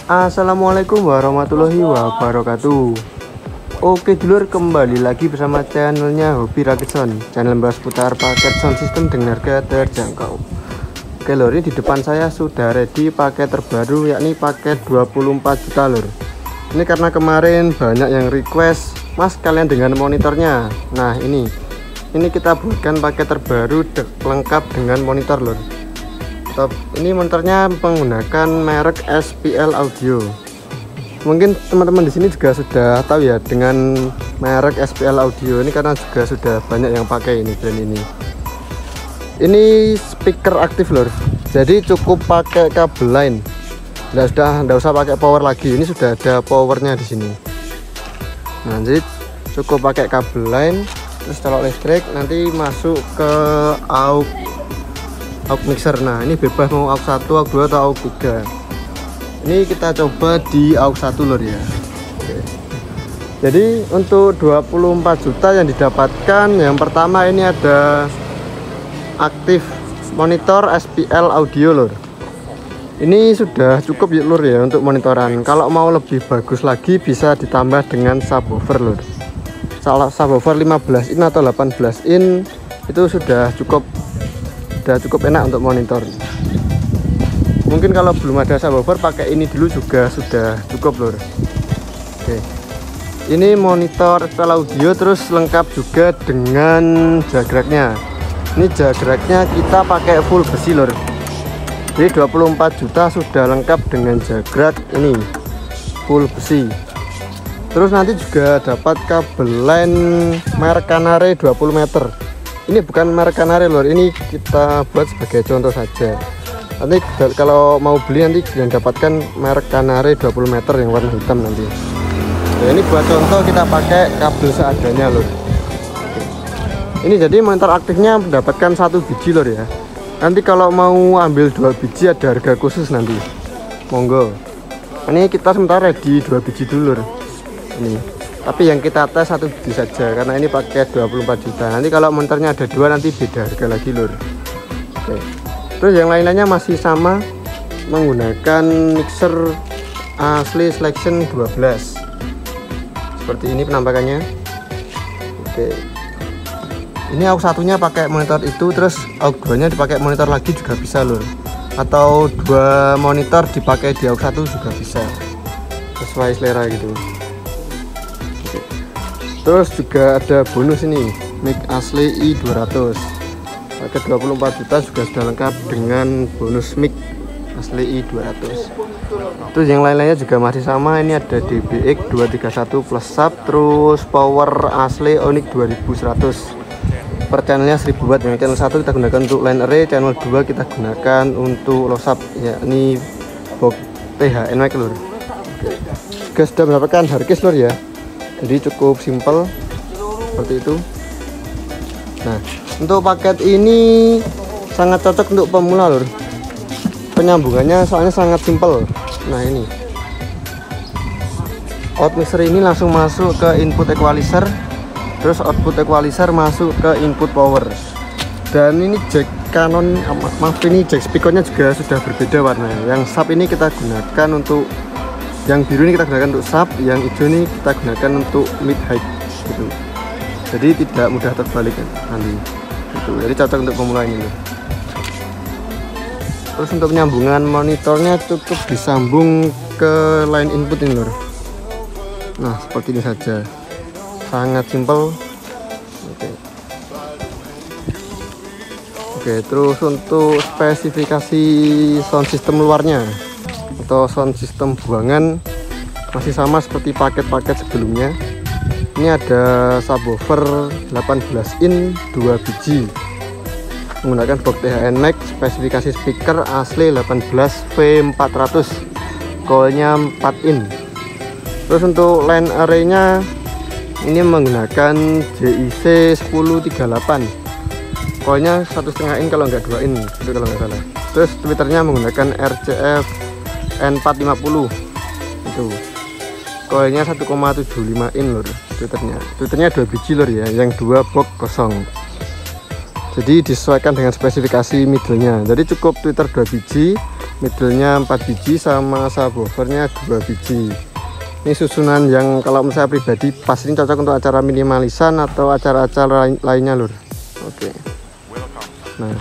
Assalamualaikum warahmatullahi wabarakatuh. Oke dulur, kembali lagi bersama channelnya Hobi Rakit Sound, channel bahas putar paket sound system dengan harga terjangkau. Oke lur, ini di depan saya sudah ready paket terbaru, yakni paket 24 juta lur. Ini karena kemarin banyak yang request, mas kalian dengan monitornya. Nah ini kita buatkan paket terbaru lengkap dengan monitor lur. Ini monitornya menggunakan merek SPL Audio. Mungkin teman-teman di sini juga sudah tahu ya dengan merek SPL Audio ini, karena juga sudah banyak yang pakai ini brand ini. Ini speaker aktif lor, jadi cukup pakai kabel line, nggak usah pakai power lagi. Ini sudah ada powernya di sini. Nah jadi cukup pakai kabel line, terus colok listrik, nanti masuk ke aux mixer. Nah ini bebas mau aux 1, aux 2 atau aux 3. Ini kita coba di aux 1 lor ya. Oke. Jadi untuk 24 juta yang didapatkan, yang pertama ini ada aktif monitor SPL Audio lor. Ini sudah cukup ya lur ya untuk monitoran. Kalau mau lebih bagus lagi bisa ditambah dengan subwoofer lur. Subwoofer 15 in atau 18 in itu sudah cukup enak untuk monitor. Mungkin kalau belum ada subwoofer pakai ini dulu juga sudah cukup lur. Oke. Ini monitor SPL Audio, terus lengkap juga dengan jagraknya. Ini jagraknya kita pakai full besi lur. Jadi 24 juta sudah lengkap dengan jagrak ini full besi. Terus nanti juga dapat kabel line merek Canare 20 meter. Ini bukan merek Canare lor, ini kita buat sebagai contoh saja. Nanti kalau mau beli nanti kalian dapatkan merek Canare 20 meter yang warna hitam nanti. Nah, ini buat contoh kita pakai kabel seadanya lor. Ini jadi monitor aktifnya mendapatkan 1 biji lor ya. Nanti kalau mau ambil 2 biji ada harga khusus nanti. Monggo. Ini kita sementara ready 2 biji dulu lor. Ini. Tapi yang kita tes 1 biji saja karena ini paket 24 juta. Nanti kalau monitornya ada 2 nanti beda harga lagi lur. Oke. Terus yang lain-lainnya masih sama, menggunakan mixer asli selection 12. Seperti ini penampakannya. Oke. Ini aux 1-nya pakai monitor itu, terus aux 2-nya dipakai monitor lagi juga bisa lur. Atau 2 monitor dipakai di aux 1 juga bisa. Sesuai selera gitu. Terus juga ada bonus ini, mic asli i200. Paket 24 juta juga sudah lengkap dengan bonus mic asli i200. Terus yang lain-lainnya juga masih sama. Ini ada DBX 231 plus sub, terus power asli Onyx 2100. Per channelnya 1000 watt. Yang channel 1 kita gunakan untuk line array, channel 2 kita gunakan untuk low sub, yakni box THN mic lur. Juga sudah mendapatkan hardcase lur ya. Jadi cukup simple seperti itu. Nah untuk paket ini sangat cocok untuk pemula lur. Penyambungannya soalnya sangat simple. Nah ini out mixer ini langsung masuk ke input equalizer, terus output equalizer masuk ke input power. Dan ini jack Canon, maaf ini jack speakernya juga sudah berbeda warnanya. Yang sub ini kita gunakan untuk, yang biru ini kita gunakan untuk sub, yang hijau ini kita gunakan untuk mid high gitu. Jadi tidak mudah terbalik nanti gitu. Jadi cocok untuk pemula ini loh. Terus untuk penyambungan monitornya cukup disambung ke line input ini lor. Nah seperti ini saja, sangat simple. Oke, terus untuk spesifikasi sound system luarnya atau sound system buangan masih sama seperti paket-paket sebelumnya. Ini ada subwoofer 18 in 2 biji menggunakan box THN mic, spesifikasi speaker asli 18 V400, coilnya 4 in. Terus untuk line array-nya ini menggunakan JIC 1038, coilnya 1,5 in kalau enggak 2 in itu kalau nggak salah. Terus tweeternya menggunakan RCF N450 itu, coilnya 1,75 in lor. Tweeternya 2 biji lor ya, yang 2 box kosong. Jadi disesuaikan dengan spesifikasi middle-nya. Jadi cukup tweeter 2 biji, middle-nya 4 biji sama subwoofernya 2 biji. Ini susunan yang kalau menurut saya pribadi pas, ini cocok untuk acara minimalisan atau acara-acara lainnya lur. Oke. Nah,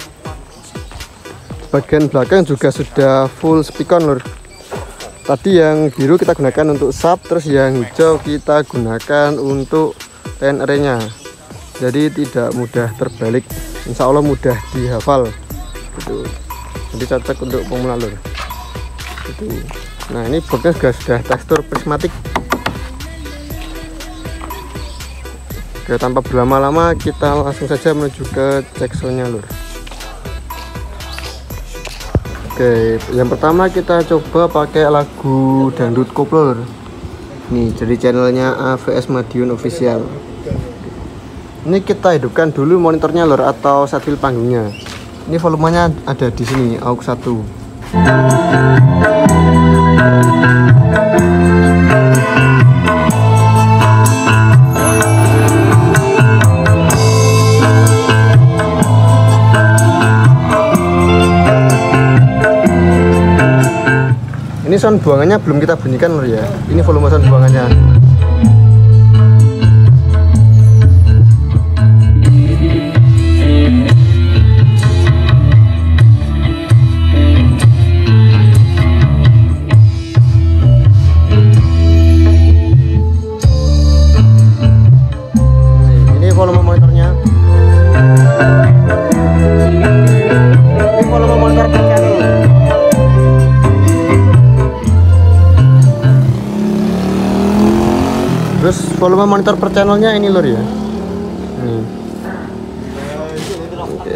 bagian belakang juga sudah full speakon lur. Tadi yang biru kita gunakan untuk sub, terus yang hijau kita gunakan untuk line array-nya. Jadi tidak mudah terbalik, insya Allah mudah dihafal gitu. Jadi cocok untuk pemula lur gitu. Nah, ini boxnya juga sudah tekstur prismatik. Oke, tanpa berlama-lama kita langsung saja menuju ke check sound-nya lur. Oke, yang pertama kita coba pakai lagu dangdut koplo lur. Nih, jadi channelnya AVS Madiun Official. Ini kita hidupkan dulu monitornya lur, atau set file panggungnya. Ini volumenya ada di sini, aux 1. Ini sound buangannya belum kita bunyikan lur ya. Ini volume sound buangannya. Ini volume monitornya. Ini volume monitor per channel. Terus volume monitor per channelnya ini lur ya. Nih. Oke.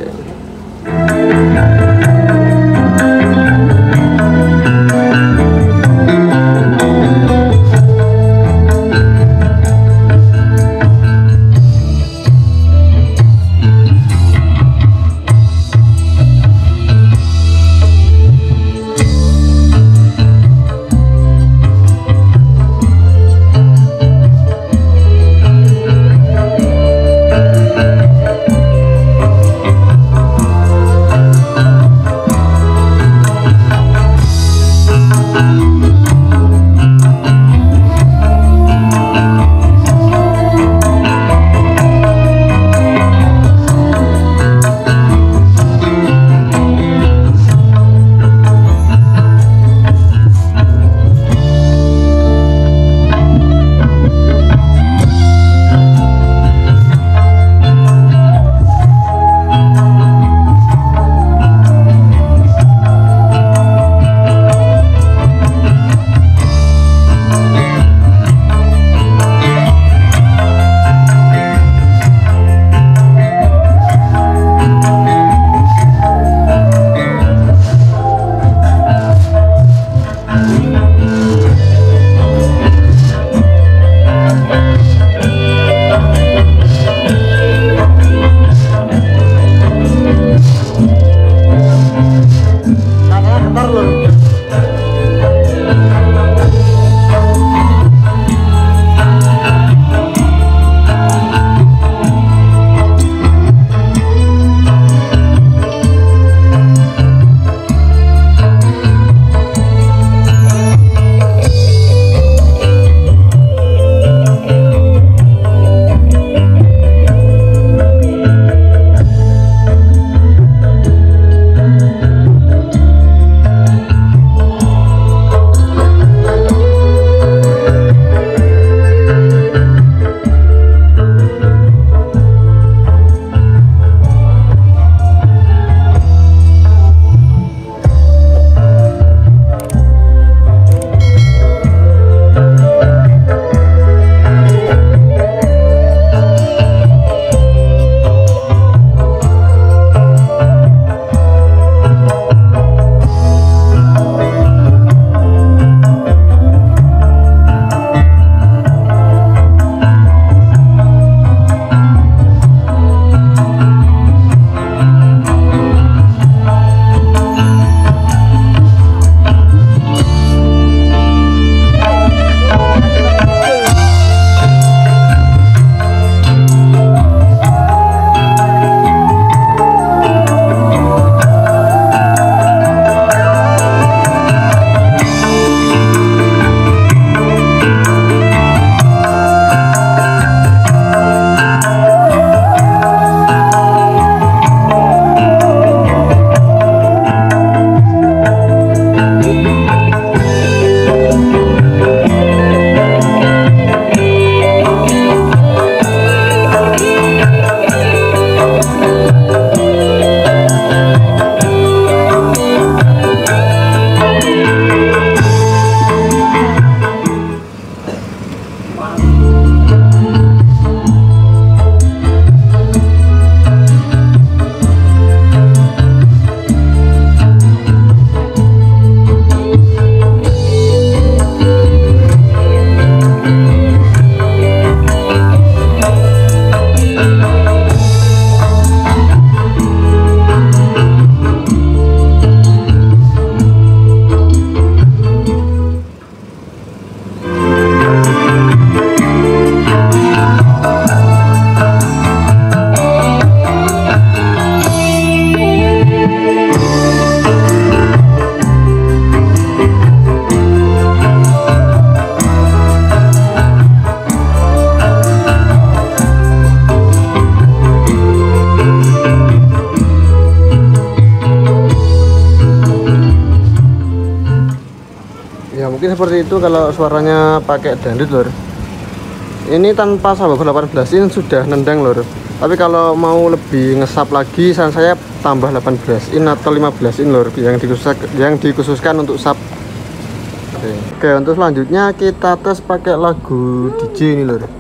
mungkin seperti itu kalau suaranya pakai dangdut lor. Ini tanpa subwoofer 18 in sudah nendang lor. Tapi kalau mau lebih ngesap lagi, saran saya tambah 18 in atau 15 in lor, yang dikhususkan untuk sub. Oke, untuk selanjutnya kita tes pakai lagu DJ ini lor.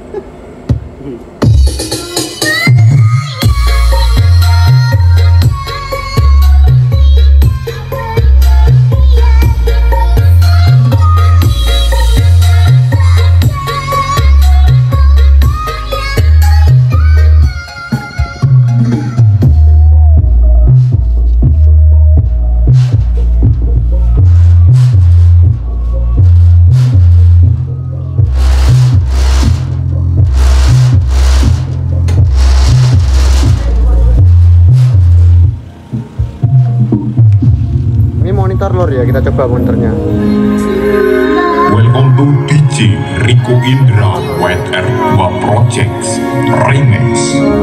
Lor ya, kita coba monitornya. Welcome to DJ Rico Indra WR2 Projects Remix.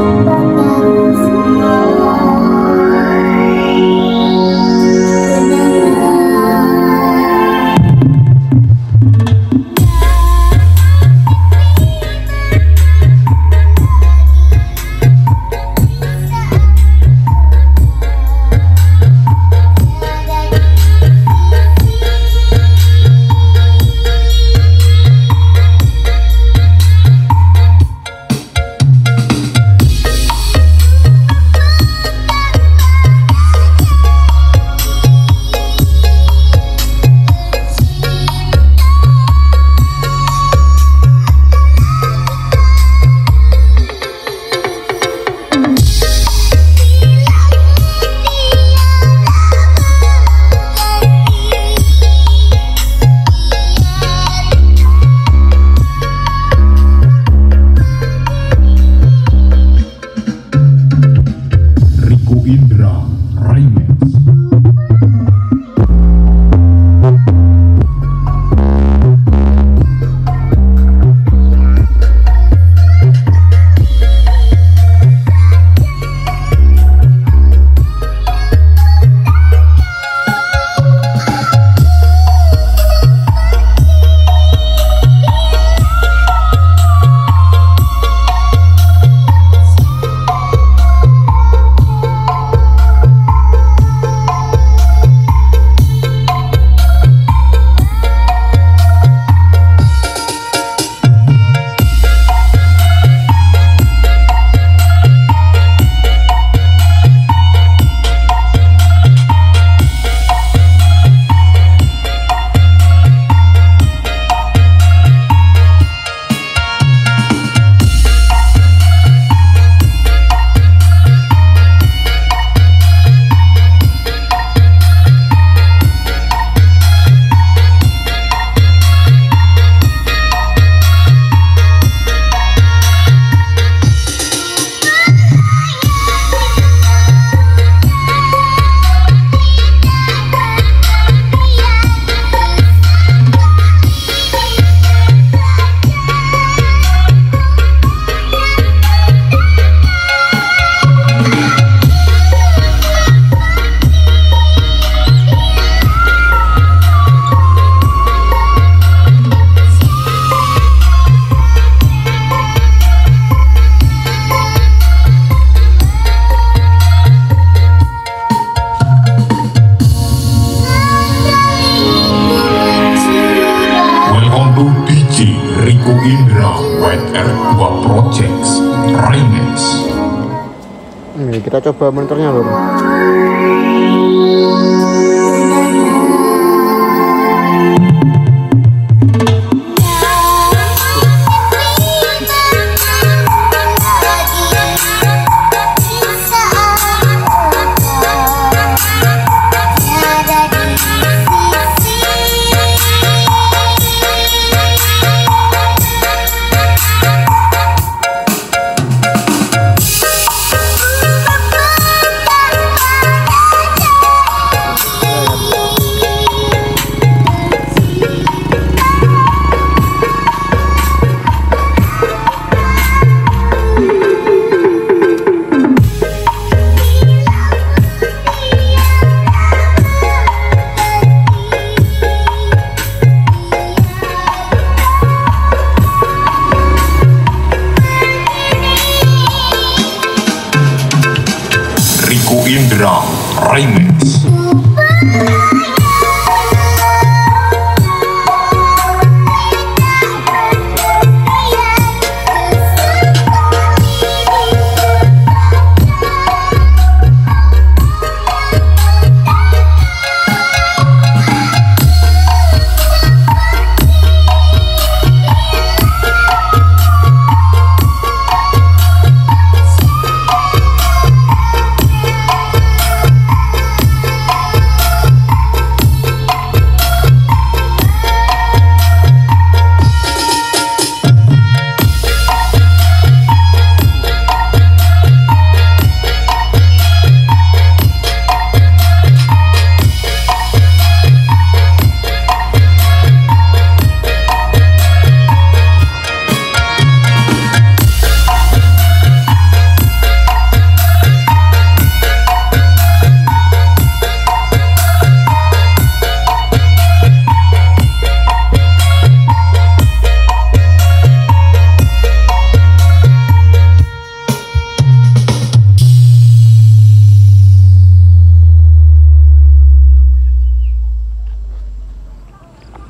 Indra Remix. Rico Indra WR2 Projects Remix. Ini kita coba monitornya loh.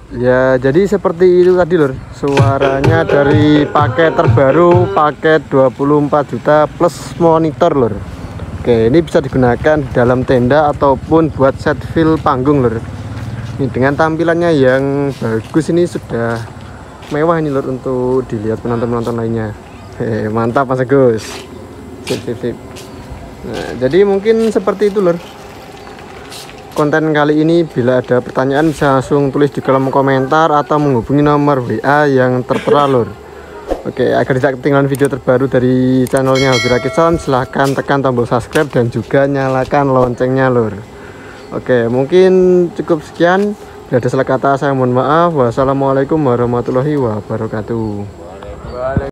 Ya, jadi seperti itu tadi lur, suaranya dari paket terbaru, paket 24 juta plus monitor lur. Oke, ini bisa digunakan dalam tenda ataupun buat set fill panggung lur. Ini dengan tampilannya yang bagus, ini sudah mewah ini lur untuk dilihat penonton-penonton lainnya. Mantap Mas Agus. Sip. Nah, jadi mungkin seperti itu lur konten kali ini. Bila ada pertanyaan bisa langsung tulis di kolom komentar atau menghubungi nomor WA yang tertera lur. Oke, agar tidak ketinggalan video terbaru dari channelnya Hobi Rakit Sound, silahkan tekan tombol subscribe dan juga nyalakan loncengnya lur. Oke, mungkin cukup sekian. Bila ada salah kata saya mohon maaf. Wassalamualaikum warahmatullahi wabarakatuh.